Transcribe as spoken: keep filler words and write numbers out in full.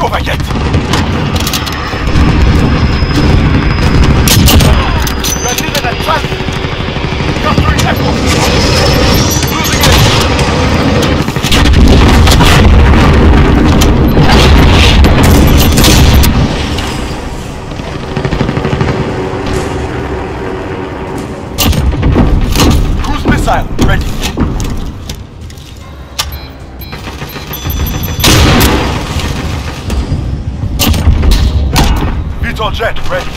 over yet! We're leaving a trap! Capturing Echo! Losing it! Cruise missile, ready! V TOL jet, ready.